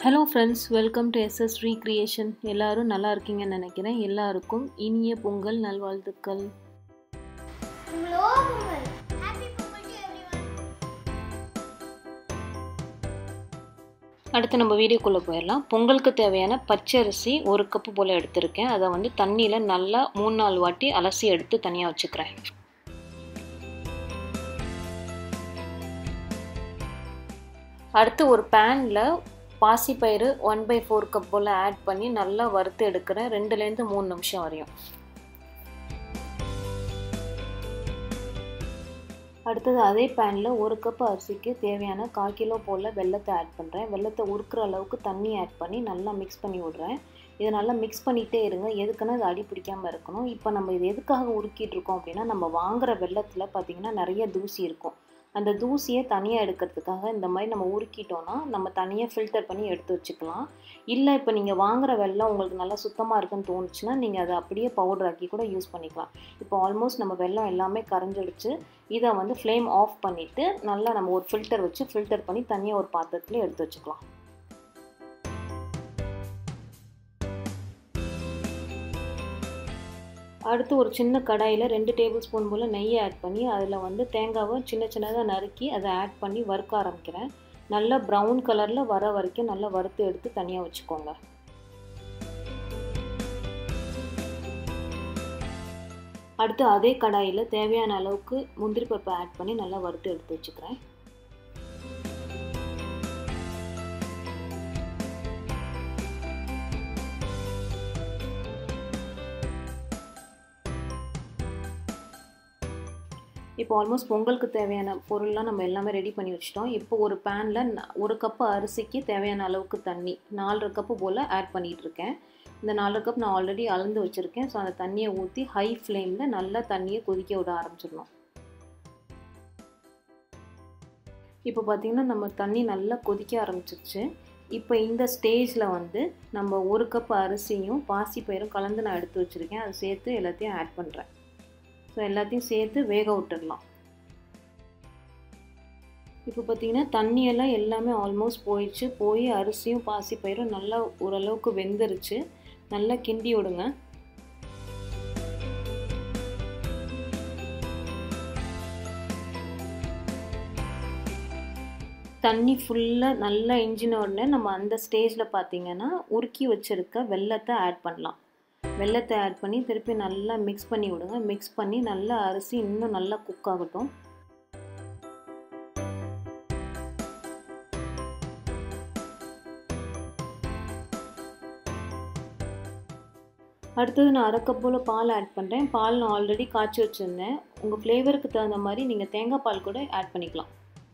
Hello friends, welcome to SS Recreation. எல்லாரும் நல்லா இருக்கீங்கன்னு நினைக்கிறேன். எல்லாருக்கும் இனிய பொங்கல் நல்வாழ்த்துக்கள். Hello Pongal. Happy Pongal to everyone. அடுத்து நம்ம வீடியோக்குள்ள போயிடலாம். பொங்கலுக்கு தேவையான பச்சரிசி 1 கப் போல எடுத்துர்க்கேன். அதை வந்து தண்ணியில நல்லா 3-4 வாட்டி அலசி எடுத்து தனியா வச்சுக்கிறேன். அடுத்து ஒரு panல பாசிப்பயிறு 1/4 கப் போல ஆட் பண்ணி நல்லா வறுத்து எடுக்கிறேன் 2 ல இருந்து 3 நிமிஷம் வரையும். அடுத்து அதே panல 1 கப் அரிசிக்கு தேவையான 1/4 கிலோ போல வெல்லத்தை ஆட் பண்றேன். வெல்லத்தை உருக்குற அளவுக்கு தண்ணி ஆட் பண்ணி நல்லா mix பண்ணி விடுறேன். இத நல்லா mix பண்ணிட்டே இருங்க. எதுக்குன்னா அது அடி பிடிக்காம இருக்கணும். இப்போ நம்ம இது எதுக்காக உருக்கிட்டு இருக்கோம் அப்படினா நம்ம வாங்குற வெல்லத்துல பாத்தீங்கன்னா நிறைய தூசி இருக்கும். அந்த தூசியை தனியா எடுக்கிறதுக்காக இந்த மாதிரி நம்ம உருக்கிட்டோம்னா நம்ம தனியா ஃபில்டர் பண்ணி எடுத்து வச்சுக்கலாம். இல்ல இப்போ நீங்க வாங்குற வெல்லம் உங்களுக்கு நல்லா சுத்தமா இருக்குன்னு தோணுச்சுனா நீங்க அதை அப்படியே பவுடர் ஆக்கி கூட யூஸ் பண்ணிக்கலாம். இப்போ ஆல்மோஸ்ட் நம்ம வெல்லம் எல்லாமே கரைஞ்சிடுச்சு. இத வந்து ஃப்ளேம் ஆஃப் பண்ணிட்டு நல்லா நம்ம ஒரு ஃபில்டர் வச்சு ஃபில்டர் பண்ணி தனியா ஒரு பாத்திரத்துல எடுத்து வச்சுக்கலாம். அடுத்து ஒரு சின்ன கடாயில 2 டேபிள் ஸ்பூன் போல நெய் ஆட் பண்ணி அதுல வந்து தேங்காவை சின்ன சின்னதா நறுக்கி அதை ஆட் பண்ணி வறுக்க ஆரம்பிக்கிறேன். நல்ல பிரவுன் கலர்ல வர வரைக்கும் நல்லா வறுத்து எடுத்து தனியா வச்சுக்கோங்க. அடுத்து அதே கடாயில தேவையான அளவுக்கு முந்திரி பருப்பு ஆட் பண்ணி நல்லா வறுத்து எடுத்து வச்சுக்கிறேன். இப்போ ஆல்மோஸ்ட் பொங்கலுக்கு தேவையான பொருள்லாம் நம்ம எல்லாமே ரெடி பண்ணி வச்சிட்டோம். இப்போ ஒரு panல 1 கப் அரிசிக்கு தேவையான அளவுக்கு தண்ணி 4 கப் போல ஆட் பண்ணிட்டு இருக்கேன். இந்த 4 கப் நான் ஆல்ரெடி அளந்து வச்சிருக்கேன். சோ அந்த தண்ணியை ஊத்தி ஹை ஃப்ளேம்ல நல்லா தண்ணியை கொதிக்க விட ஆரம்பிச்சிடணும். இப்போ பாத்தீங்கன்னா நம்ம தண்ணி நல்லா கொதிக்க ஆரம்பிச்சிருச்சு. இப்போ இந்த ஸ்டேஜ்ல வந்து நம்ம 1 கப் அரிசியும் பாசிப்பயிரும் கலந்து நான் எடுத்து வச்சிருக்கேன். அதை சேர்த்து எல்லாத்தையும் ஆட் பண்றேன். ஸோ எல்லாத்தையும் சேர்த்து வேக விட்டுடலாம். இப்போ பார்த்தீங்கன்னா தண்ணியெல்லாம் எல்லாமே ஆல்மோஸ்ட் போயிடுச்சு. போய் அரிசியும் பாசிப்பயிரும் நல்லா ஓரளவுக்கு வெந்துருச்சு. நல்லா கிண்டி விடுங்க. தண்ணி ஃபுல்லாக நல்லா இஞ்சின உடனே நம்ம அந்த ஸ்டேஜில் பார்த்தீங்கன்னா உருக்கி வச்சிருக்க வெல்லத்தை ஆட் பண்ணலாம். வெல்லத்தை ஆட் பண்ணி திருப்பி நல்லா மிக்ஸ் பண்ணி விடுங்க. மிக்ஸ் பண்ணி நல்லா அரிசி இன்னும் நல்லா குக் ஆகட்டும். அடுத்தது நான் 1/2 கப் போல பால் ஆட் பண்ணுறேன். பால் நான் ஆல்ரெடி காய்ச்சி வச்சுருந்தேன். உங்கள் ஃப்ளேவருக்கு தகுந்த மாதிரி நீங்கள் தேங்காய் பால் கூட ஆட் பண்ணிக்கலாம்.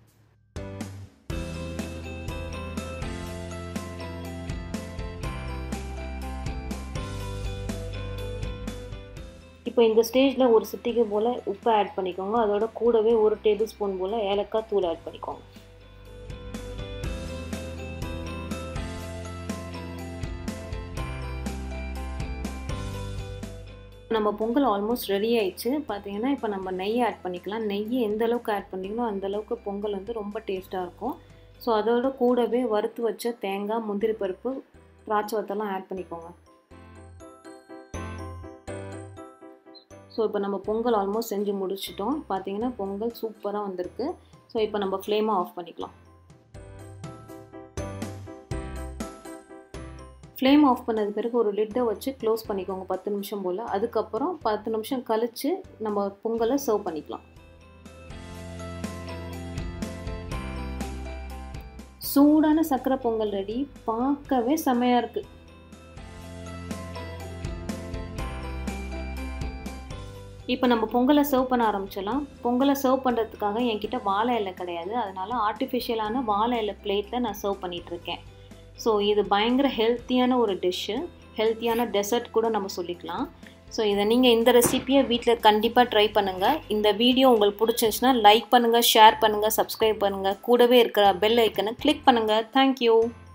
இப்போ இந்த ஸ்டேஜ்ல ஒரு சிட்டிகை போல உப்பு ஆட் பண்ணிக்கோங்க. அதோட கூடவே 1 டேபிள் ஸ்பூன் போல ஏலக்காய் தூள் ஆட் பண்ணிக்கோங்க. நம்ம பொங்கல் ஆல்மோஸ்ட் ரெடி ஆயிடுச்சு. பார்த்தீங்கன்னா இப்போ நம்ம நெய் ஆட் பண்ணிக்கலாம். நெய் எந்த அளவுக்கு ஆட் பண்ணீங்களோ அந்த அளவுக்கு பொங்கல் வந்து ரொம்ப டேஸ்ட்டாக இருக்கும். ஸோ அதோட கூடவே வறுத்து வச்ச தேங்காய், முந்திரி பருப்பு, திராட்சை வத்தெல்லாம் ஆட் பண்ணிக்கோங்க. ஸோ இப்போ நம்ம பொங்கல் ஆல்மோஸ்ட் செஞ்சு முடிச்சிட்டோம். பார்த்தீங்கன்னா பொங்கல் சூப்பராக வந்திருக்கு. ஸோ இப்போ நம்ம ஃப்ளேமை ஆஃப் பண்ணிக்கலாம். ஃப்ளேம் ஆஃப் பண்ணது பிறகு ஒரு லிட்டை வச்சு க்ளோஸ் பண்ணிக்கோங்க 10 நிமிஷம் போல். அதுக்கப்புறம் 10 நிமிஷம் கழித்து நம்ம பொங்கலை சர்வ் பண்ணிக்கலாம். சூடான சக்கரை பொங்கல் ரெடி. பார்க்கவே செமையாக இருக்குது. இப்போ நம்ம பொங்கலை சர்வ் பண்ண ஆரம்பிச்சிடலாம். பொங்கலை சர்வ் பண்ணுறதுக்காக என்கிட்ட வாழை இலை கிடையாது. அதனால ஆர்டிஃபிஷியலான வாழை இலை பிளேட்டில் நான் சர்வ் பண்ணிகிட்ருக்கேன். ஸோ இது பயங்கர ஹெல்த்தியான ஒரு டிஷ்ஷு. ஹெல்த்தியான டெசர்ட் கூட நம்ம சொல்லிக்கலாம். ஸோ இதை நீங்கள் இந்த ரெசிபியை வீட்டில் கண்டிப்பாக ட்ரை பண்ணுங்கள். இந்த வீடியோ உங்களுக்கு பிடிச்சிருந்துச்சுன்னா லைக் பண்ணுங்கள், ஷேர் பண்ணுங்கள், சப்ஸ்கிரைப் பண்ணுங்கள். கூடவே இருக்கிற பெல் ஐக்கனை கிளிக் பண்ணுங்கள். தேங்க்யூ.